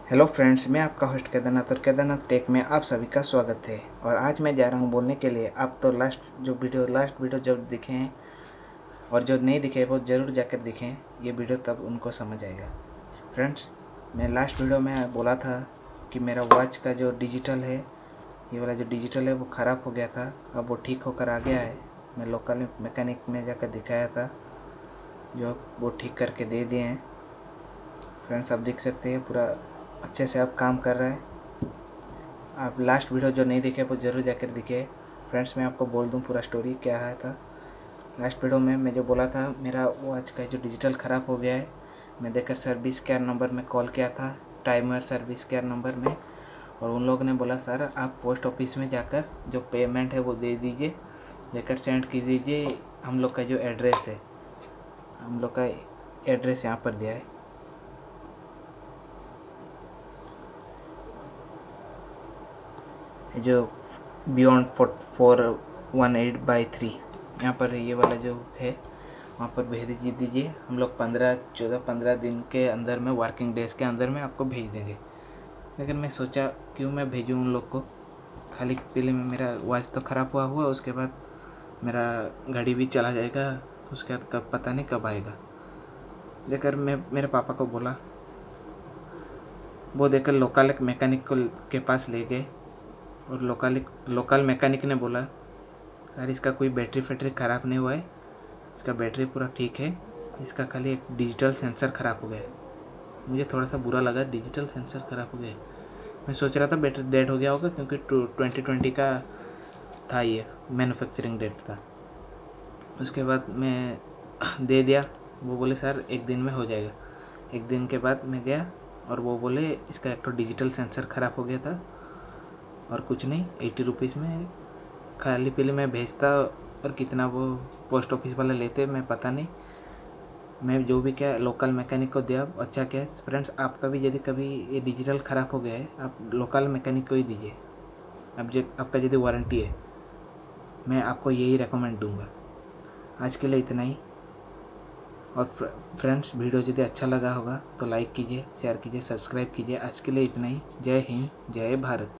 Hello friends, मैं आपका host Kedarnath और केदारनाथ टेक में आप सभी का स्वागत है। और आज मैं जा रहा हूं बोलने के लिए। आप तो लास्ट वीडियो जब दिखे हैं और जो नहीं दिखे वो ज़रूर जाकर दिखें। ये वीडियो तब उनको समझ आएगा। फ्रेंड्स, मैं लास्ट वीडियो में बोला था कि मेरा वॉच का जो डिजिटल है, ये वाला जो डिजिटल है वो ख़राब हो गया था। अब वो ठीक होकर आ गया है। मैं लोकल मैकेनिक में जाकर दिखाया था, जो वो ठीक करके दे दिए हैं। फ्रेंड्स, आप देख सकते हैं पूरा अच्छे से अब काम कर रहा है। आप लास्ट वीडियो जो नहीं देखे वो ज़रूर जाकर दिखे। फ्रेंड्स, मैं आपको बोल दूं पूरा स्टोरी क्या है था। लास्ट वीडियो में मैं जो बोला था, मेरा वॉच का जो डिजिटल ख़राब हो गया है। मैं देखकर सर्विस केयर नंबर में कॉल किया था, टाइमर सर्विस केयर नंबर में। और उन लोगों ने बोला, सर आप पोस्ट ऑफिस में जाकर जो पेमेंट है वो दे दीजिए, देकर सेंड की दीजिए। हम लोग का जो एड्रेस है, हम लोग का एड्रेस यहाँ पर दिया है। जो बियॉन्ड 418/3 यहाँ पर ये वाला जो है वहाँ पर भेज दीजिए। हम लोग 15 दिन के अंदर में, वर्किंग डेज़ के अंदर में आपको भेज देंगे। लेकिन मैं सोचा क्यों मैं भेजूँ उन लोग को। खाली पहले में मेरा वॉच तो ख़राब हुआ, उसके बाद मेरा गाड़ी भी चला जाएगा। उसके बाद कब पता नहीं कब आएगा। देखकर मैं मेरे पापा को बोला, वो देखकर लोकल एक मैकेनिक के पास ले गए। और लोकल मैकेनिक ने बोला, सर इसका कोई बैटरी ख़राब नहीं हुआ है, इसका बैटरी पूरा ठीक है, इसका खाली एक डिजिटल सेंसर ख़राब हो गया है। मुझे थोड़ा सा बुरा लगा, डिजिटल सेंसर ख़राब हो गया। मैं सोच रहा था बैटरी डेड हो गया होगा, क्योंकि 2020 का था, ये मैन्युफैक्चरिंग डेट था। उसके बाद मैं दे दिया। वो बोले सर एक दिन में हो जाएगा। एक दिन के बाद मैं गया और वो बोले इसका एक तो डिजिटल सेंसर ख़राब हो गया था और कुछ नहीं, 80 रुपीज़ में खाली पहले मैं भेजता। और कितना वो पोस्ट ऑफिस वाले लेते मैं पता नहीं। मैं जो भी क्या लोकल मैकेनिक को दिया, अच्छा क्या। फ्रेंड्स, आपका भी यदि कभी ये डिजिटल ख़राब हो गया है, आप लोकल मैकेनिक को ही दीजिए। अब जो आपका यदि वारंटी है, मैं आपको यही रेकमेंड दूंगा। आज के लिए इतना ही। और फ्रेंड्स, वीडियो यदि अच्छा लगा होगा तो लाइक कीजिए, शेयर कीजिए, सब्सक्राइब कीजिए। आज के लिए इतना ही। जय हिंद, जय भारत।